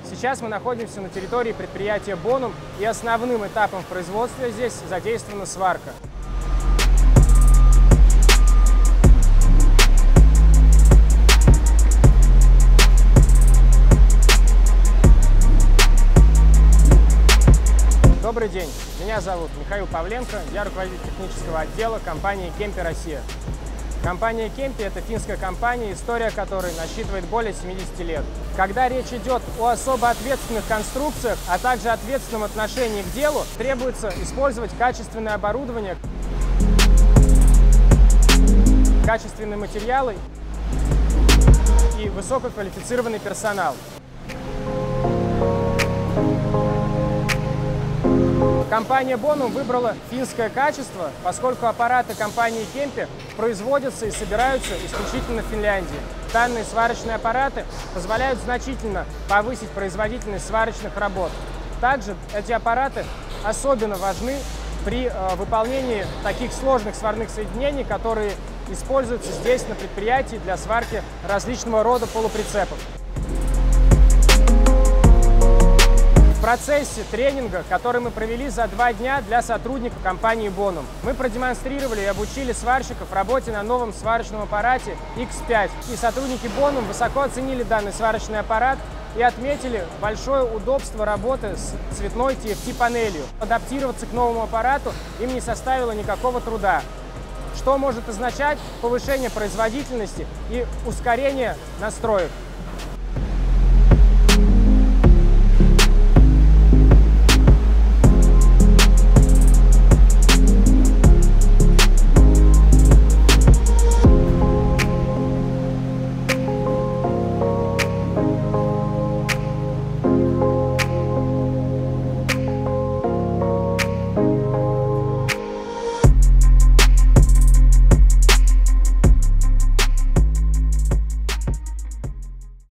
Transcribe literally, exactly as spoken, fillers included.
Сейчас мы находимся на территории предприятия «Бонум», и основным этапом в производстве здесь задействована сварка. Добрый день, меня зовут Михаил Павленко, я руководитель технического отдела компании «Кемпи Россия». Компания «Кемпи» — это финская компания, история которой насчитывает более семидесяти лет. Когда речь идет о особо ответственных конструкциях, а также ответственном отношении к делу, требуется использовать качественное оборудование, качественные материалы и высококвалифицированный персонал. Компания «Бонум» выбрала финское качество, поскольку аппараты компании «Кемпи» производятся и собираются исключительно в Финляндии. Данные сварочные аппараты позволяют значительно повысить производительность сварочных работ. Также эти аппараты особенно важны при э, выполнении таких сложных сварных соединений, которые используются здесь на предприятии для сварки различного рода полуприцепов. В процессе тренинга, который мы провели за два дня для сотрудников компании «Бонум», мы продемонстрировали и обучили сварщиков работе на новом сварочном аппарате икс пять. И сотрудники «Бонум» высоко оценили данный сварочный аппарат и отметили большое удобство работы с цветной ти эф ти-панелью. Адаптироваться к новому аппарату им не составило никакого труда, что может означать повышение производительности и ускорение настроек.